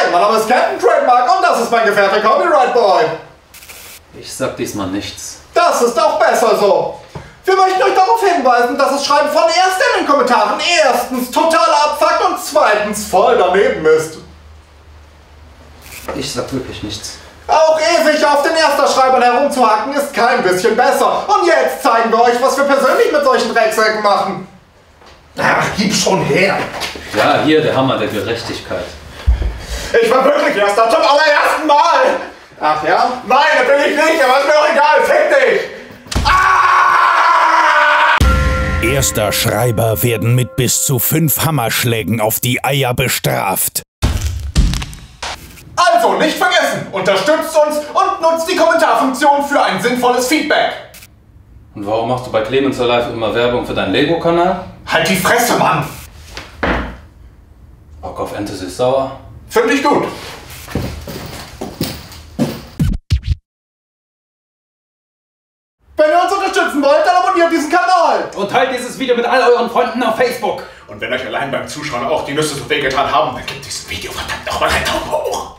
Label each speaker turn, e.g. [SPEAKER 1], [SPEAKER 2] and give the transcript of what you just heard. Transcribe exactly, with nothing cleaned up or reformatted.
[SPEAKER 1] Hi, mein Name ist Captain Trademark und das ist mein Gefährte Copyright Boy.
[SPEAKER 2] Ich sag diesmal nichts.
[SPEAKER 1] Das ist auch besser so. Wir möchten euch darauf hinweisen, dass das Schreiben von erst in den Kommentaren erstens totaler Abfuck und zweitens voll daneben ist.
[SPEAKER 2] Ich sag wirklich nichts.
[SPEAKER 1] Auch ewig auf den Ersterschreibern herumzuhacken ist kein bisschen besser. Und jetzt zeigen wir euch, was wir persönlich mit solchen Drecksäcken machen. Ach, gib schon her.
[SPEAKER 2] Ja, hier der Hammer der Gerechtigkeit.
[SPEAKER 1] Ich war wirklich Erster zum allerersten Mal. Ach ja? Nein, das bin ich nicht, aber ist mir auch egal. Fick dich. Ah!
[SPEAKER 3] Erster Schreiber werden mit bis zu fünf Hammerschlägen auf die Eier bestraft.
[SPEAKER 1] Also, nicht vergessen, unterstützt uns und nutzt die Kommentarfunktion für ein sinnvolles Feedback.
[SPEAKER 2] Und warum machst du bei Clemens Alive immer Werbung für deinen Lego-Kanal?
[SPEAKER 1] Halt die Fresse, Mann!
[SPEAKER 2] Bock auf Ente ist sauer?
[SPEAKER 1] Finde ich gut. Wenn ihr uns unterstützen wollt, dann abonniert diesen Kanal.
[SPEAKER 2] Und teilt dieses Video mit all euren Freunden auf Facebook.
[SPEAKER 1] Und wenn euch allein beim Zuschauen auch die Nüsse so wehgetan haben, dann gebt diesem Video verdammt nochmal einen Daumen hoch.